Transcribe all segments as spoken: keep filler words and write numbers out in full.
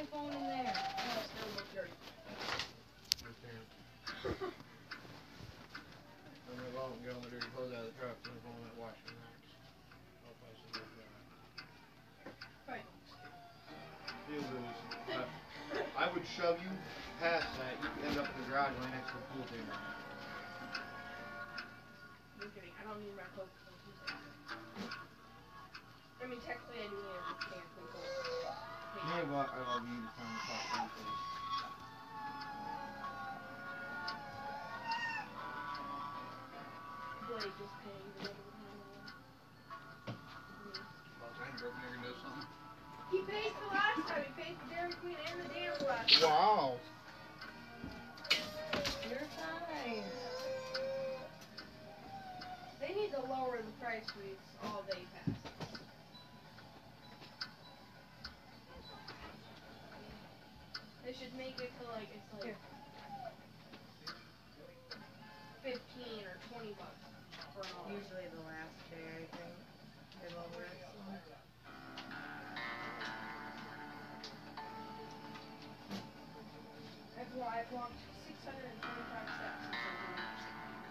my phone in there. Oh, it's still look dirty. I'm gonna go out and get all the dirty clothes out of the truck and I'm going to wash them out. I'll probably see if dry. Right. You lose. But I would shove you past that. You could end up in the garage right next to the pool table. Just kidding. I don't need my clothes. I mean, technically I do need a can of clothes. Yeah, but I love you to come talk to me, please. Blake just paying the other one. About time Broken Nigger does something. He paid for last time. He paid for Dairy Queen and the dam last time. Wow. You're fine. They need to lower the price for these all day passes. They should make it to like it's like fifteen or twenty bucks for an all. Usually the last day, I think. They lower it. I've, wa- I've walked six hundred twenty-five steps since I've been here.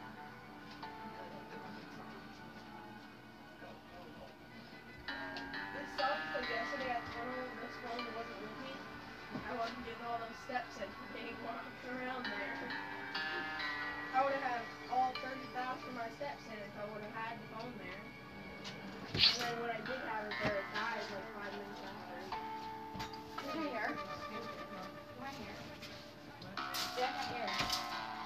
This sucks because yesterday I turned over this phone that wasn't with me. I wasn't getting all those steps in being walked around there. I would have had all thirty thousand of my steps in if I would have had the phone there. And then when I did have it there, it died like five minutes after. My hair. My hair. Yeah, my hair.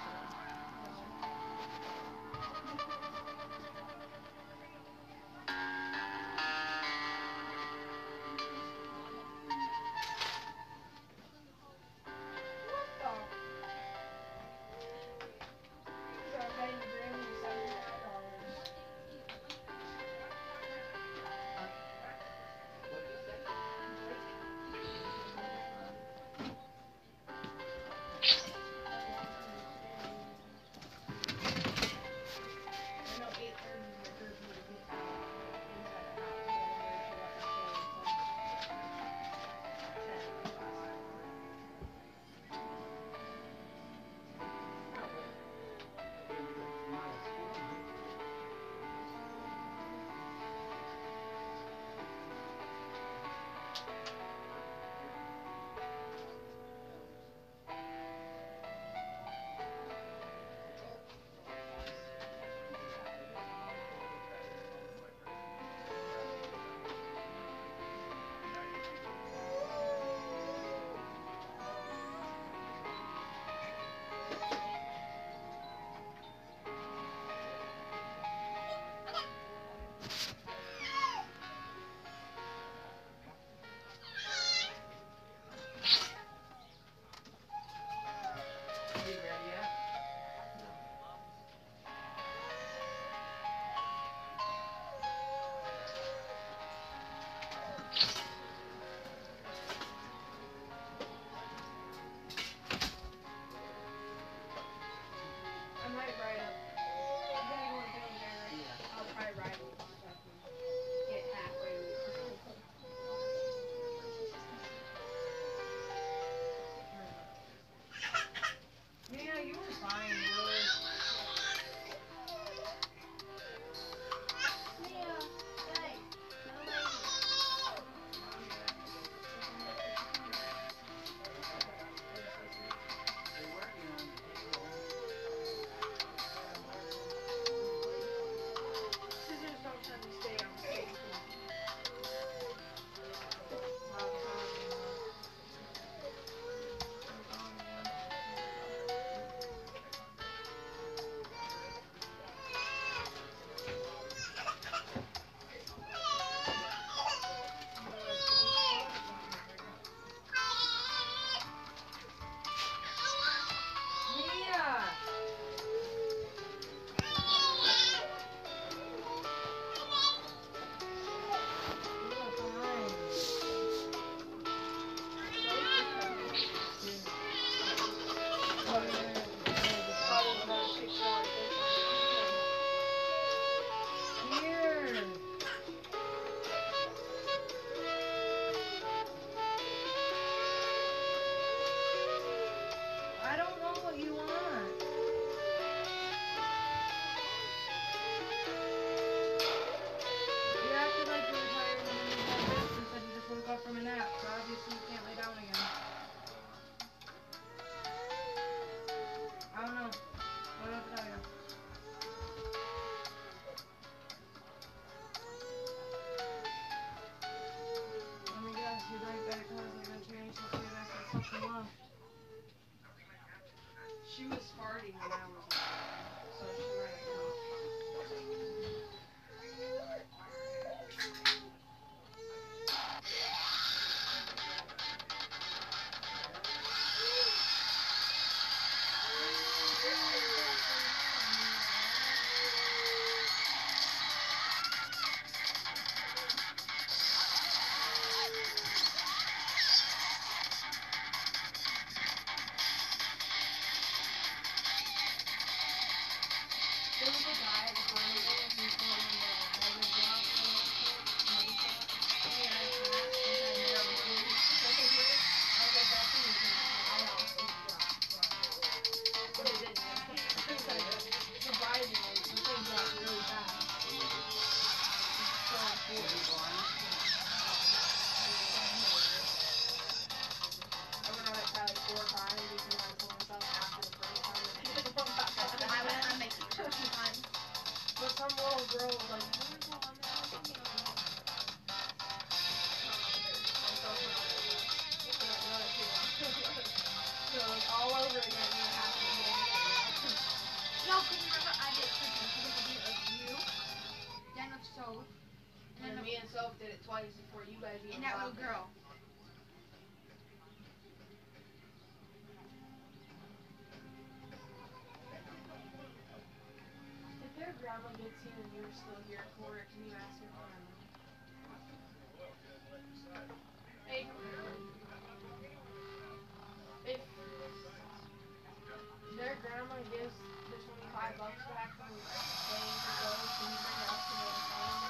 girl was like, I wanna go on that video. So it's all over again. You have to get it. No, because remember I did cooking. I did a video of you, then of Soph, And then me and Soph did it twice before you guys even and that got little there. girl. If their grandma gets here and you're still here for it, can you ask her for her? Hey, if their grandma gives the twenty-five bucks back from